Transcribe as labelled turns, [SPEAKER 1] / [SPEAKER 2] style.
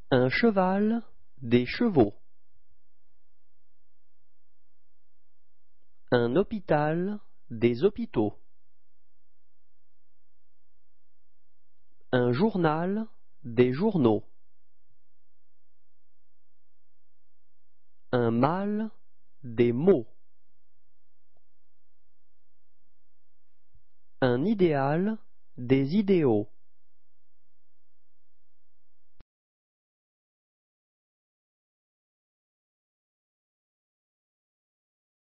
[SPEAKER 1] Un cheval, des chevaux. Un hôpital, des hôpitaux. Un journal, des journaux. Un mâle, des mots. Un idéal, des idéaux.